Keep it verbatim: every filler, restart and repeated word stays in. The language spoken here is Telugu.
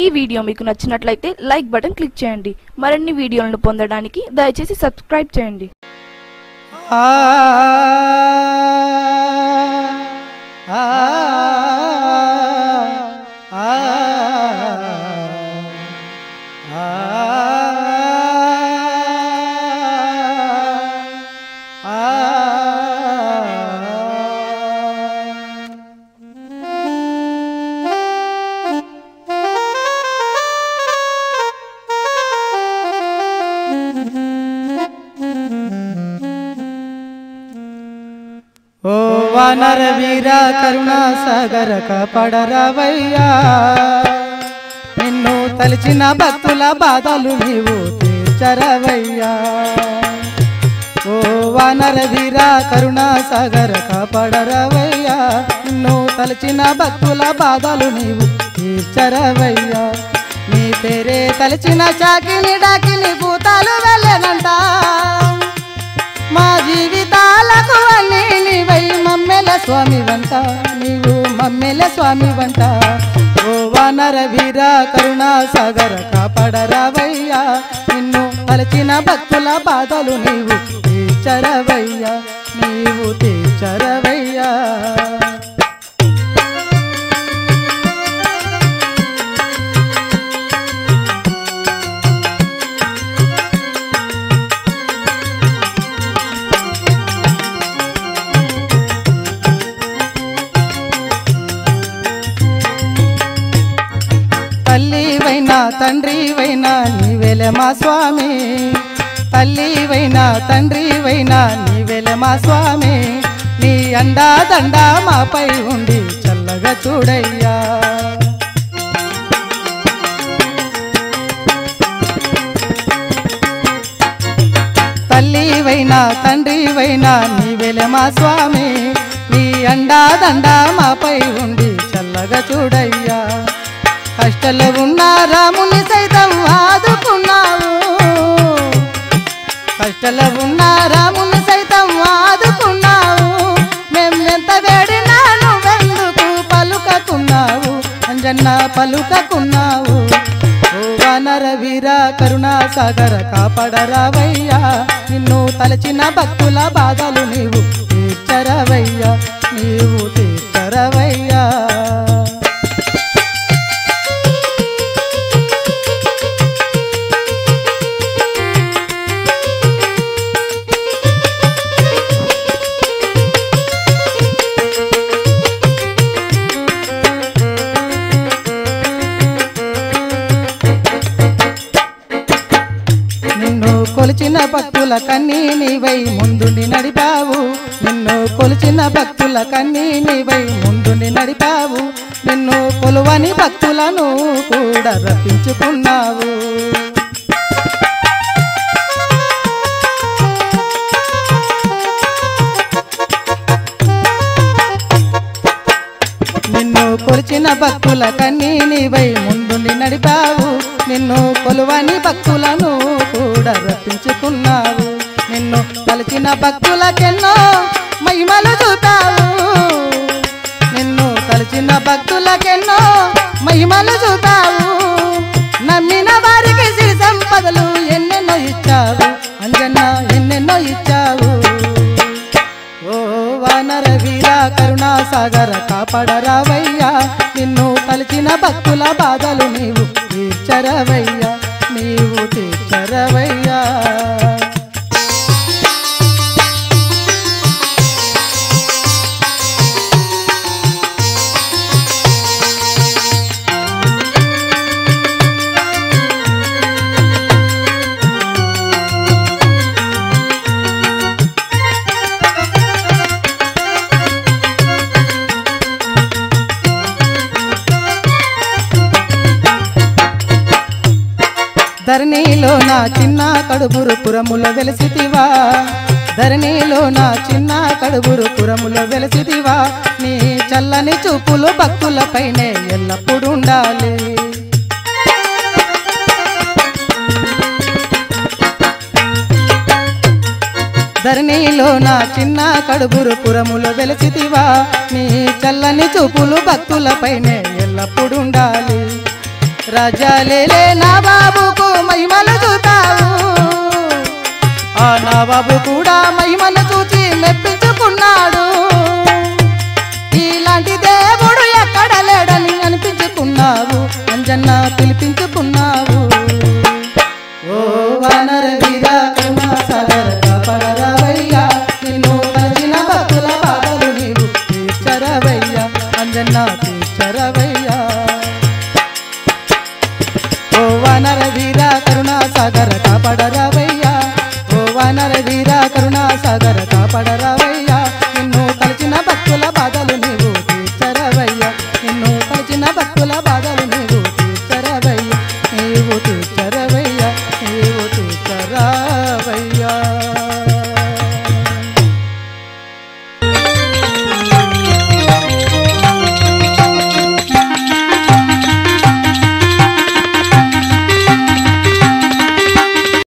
ఈ వీడియో మీకు నచ్చినట్లయితే లైక్ బటన్ క్లిక్ చేయండి. మరిన్ని వీడియోలను పొందడానికి దయచేసి సబ్స్క్రైబ్ చేయండి. ఆ ఆ ఓ వానర వీర కరుణా సాగర కాపాడరావయ్యా, నిన్ను తలిచిన భక్తుల బాధలు నీవు తీర్చరవయ్యా. ఓ వానర వీర కరుణా సాగర కాపాడరావయ్యా, నిన్ను తలిచిన భక్తుల బాధలు నీవు తీర్చరవయ్యా. నీ పేరే తలిచిన చాకిని డాకిని భూతాలు వెళ్ళనంట, మా జీవితాలకు అన్నీ నీవై మమ్మెల స్వామి వంట, నీవు మమ్మెల స్వామి వంట. ఓ వానర వీర కరుణా సాగర కాపాడరావయ్యా, నిన్ను తలచిన భక్తుల బాధలు నీవు తీర్చరవయ్యా, నీవు తీర్చరవయ్యా. తల్లివైనా తండ్రివైనా నీవెలే మా స్వామి, తల్లివైనా తండ్రివైనా నీవెలే మా స్వామి. నీ అండా దండా మాపై ఉండి చల్లగా చూడయ్యా. తల్లివైనా తండ్రివైనా నీవెలే మా స్వామి, నీ అండా దండా మాపై ఉండి చల్లగా చూడయ్యా. కష్టంలో ఉన్న రాముని సైతం ఆదుకున్నావు, కష్టంలో ఉన్న రాముని సైతం ఆదుకున్నావు. మేమెంత వేడినా నువ్వెందుకు పలుకకున్నావు, అంజన్న పలుకకున్నావు. ఓ వానర వీర కరుణా సాగర కాపాడరావయ్యా, నిన్ను తలచిన భక్తుల బాధలు నీవు తీర్చరవయ్యా, నీవు తీర్చరవయ్యా. కొలిచిన భక్తుల కన్నీ నీవై ముందుండి నడిపావు, నిన్ను కొలిచిన భక్తుల కన్నీ నీవై ముందుండి నడిపావు. నిన్ను కొలువని భక్తులను కూడా రప్పించుకున్నావు. నిన్ను కొలిచిన భక్తుల కన్నీ నీవై ముందుండి నడిపావు, నిన్ను కొలువని భక్తులను కూడా రప్పించుకున్నావు. నిన్ను తలచిన భక్తులకెన్నో మహిమలు చూపావు, నిన్ను తలచిన భక్తులకెన్నో మహిమలు చూపావు. నమ్మిన వారికి సిరి సంపదలు ఎన్నెన్నో ఇచ్చావు, అంజన్న ఎన్నెన్నో ఇచ్చావు. ఓ వానర వీర కరుణా సాగర కాపాడరావయ్యా, నిన్ను తలచిన భక్తుల బాధలు నీవు తీర్చరవయ్యా, నీవు తీర్చరవయ్యా. ధరణిలో నా చిన్న కడుబురు పురములో వెలసితివా, ధరణిలో నా చిన్న కడుబురు పురములో వెలసితివా. నీ చల్లని చూపులు భక్తులపైనే ఎల్లప్పుడూ ఉండాలి. ధరణిలో నా చిన్న కడుబురు పురములో వెలసితివా, నీ చల్లని చూపులు భక్తులపైనే ఎల్లప్పుడూ ఉండాలి. రాజ్యాలేలే నా బాబుకు మహిమలు చూతావు ఆ నా బాబు కూడా మహిమలు చూచి మెప్పించుకున్నాడు ఇలాంటి దేవుడు ఎక్కడ లేడని అనిపించుకున్నావు అంజన్న పిలిపించుకున్నావు ఓ వానర వీర కరుణా సాగర కాపాడరావయ్యా నిన్ను తలచిన భక్తుల బాధలు నీవు తీర్చరవయ్యా అంజన్న తీర్చరవయ్యా ఓ వానర వీర కరుణా సాగర కాపాడరావయ్యా ఓ వానర వీర కరుణా సాగర కాపాడరావయ్యా